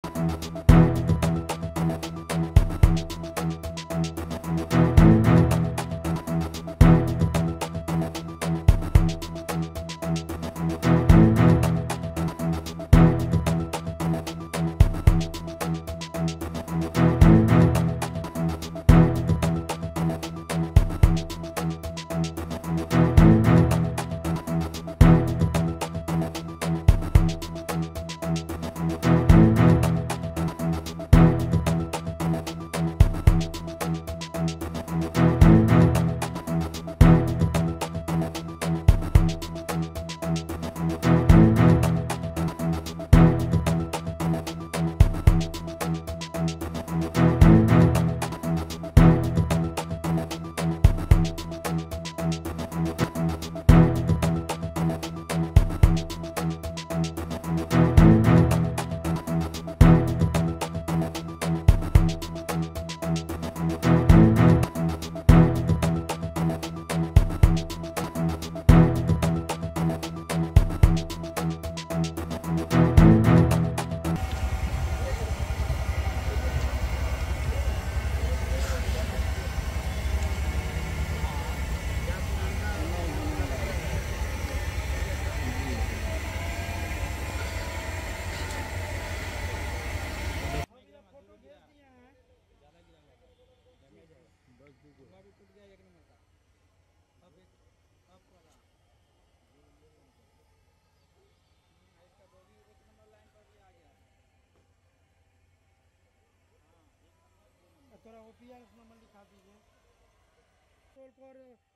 थोड़ा OPR number लिखा दीजिए। टोल पर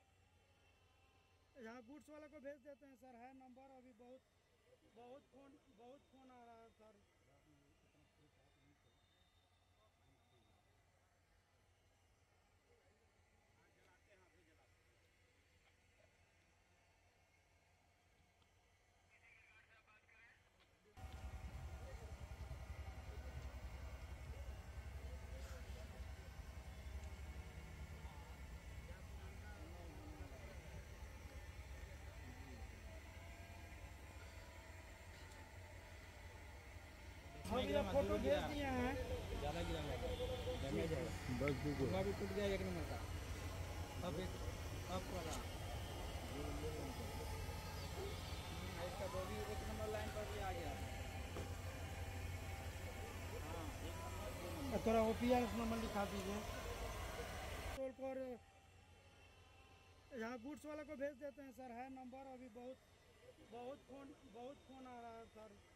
यहाँ गुड्स वाला को भेज देते हैं सर, है नंबर। अभी बहुत फोन आ रहा है सर। अभी आप फोटो भेज दिए हैं। ज़्यादा गिरा डैमेज है, बस दूसरा भी टूट गया एक नंबर का। अब वाला इसका बॉडी एक नंबर लाइन पर भी आ गया। थोड़ा OPR नंबर लिखा दीजिए। टोल पर यहाँ गुड्स वाला को भेज देते हैं सर, है नंबर। अभी बहुत फोन आ रहा है सर।